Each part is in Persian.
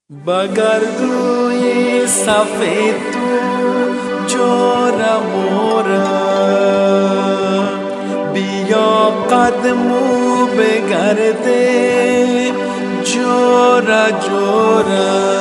بگردوی سفید تو جورا مورا بیا قدمو بگرده جورا جورا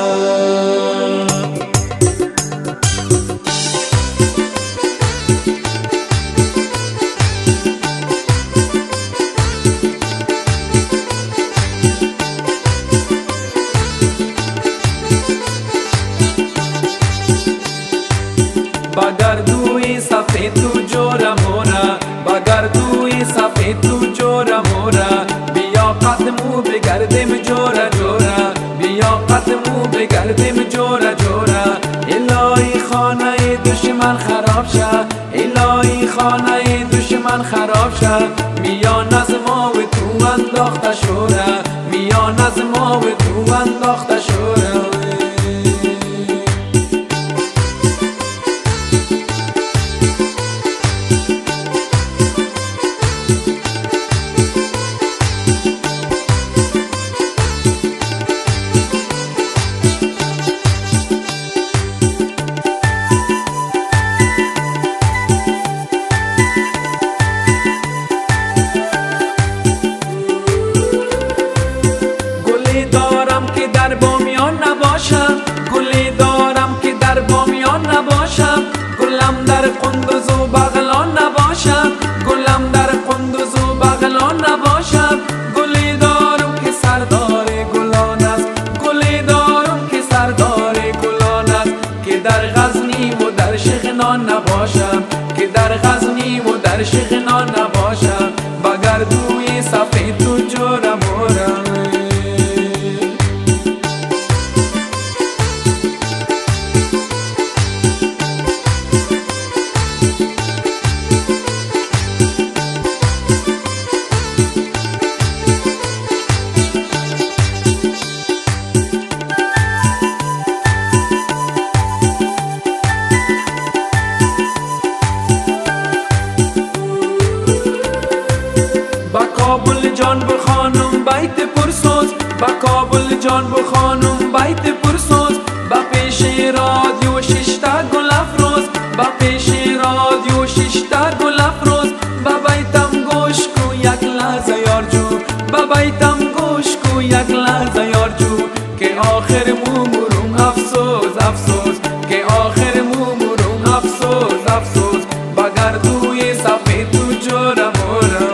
بگردوی سفید تو جورا مورا بگردوی سفید تو جورا مورا بیا قدمو بگردیم جورا جورا بیا قدمو بگردیم جورا جورا الهی خانه دشمن خراب شه الهی خانه دشمن خراب شه میان از ما و تو انداخته شوره میان از ما و تو انداخته شوره گلی دارم که در بامیان نباشم گلم در قندوز و بغلان نباشم گلم در قندوز و بغلان نباشم گلی دارم که سردار گلان است گلی دارم که سردار گلان است که در غزنی و در شغنان نباشم که در غزنی و در شغنان نباشم بگردوی سفید تو جورا مورا کابل جان بو خانم بیت پرسوز با کابل جان بو خانم بیت پرسوز با پیش رادیو ششتا گل افروز با پیش رادیو ششتا گل افروز با بیتم گوش کو یک لحظه یار جو با بیتم گوش کو یک لحظه یار جو که آخر مومورم افسوس افسوس که آخر مومورم افسوس افسوس بگردوی سفید تو جورا مورا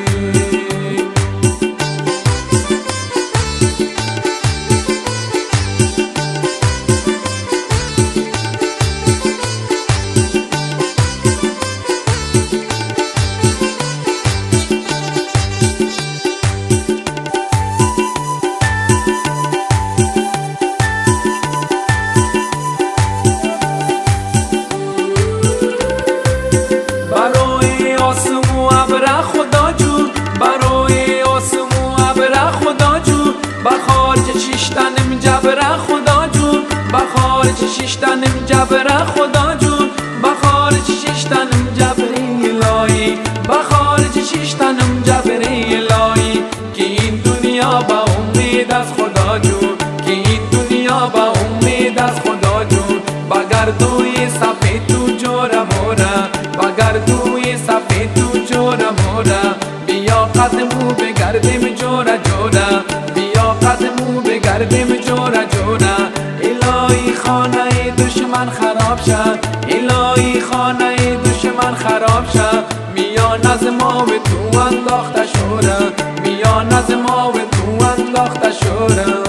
شیشتنم جبره خدا جون بخارج شیشتنم جبره خدا جون بخارج شیشتنم جبره الهی بخارج شیشتنم جبره الهی که این دنیا با امید از خدا جون که این دنیا با امید از خدا جون بگردوی سفید تو جورا مورا بگردوی سفید تو جورا مورا بیا قدمو بگردیم جورا جورا بیا قدمو بگردیم جورا جورا الهی خانه دشمن خراب شد الهی خانه دشمن خراب شد میان از ما و تو انداخته شوره میان از ما و تو انداخته شوره